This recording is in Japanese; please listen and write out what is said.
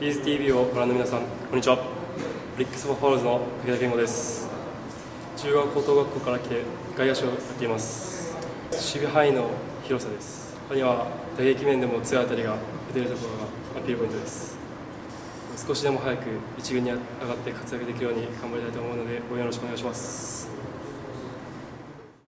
イーズ TV をご覧の皆さん、こんにちは。オリックス・バファローズの武田健吾です。中学高等学校から来て外野手をやっています。守備範囲の広さです。他には打撃面でも強い当たりが打てるところがアピールポイントです。少しでも早く一軍に上がって活躍できるように頑張りたいと思うので、応援よろしくお願いします。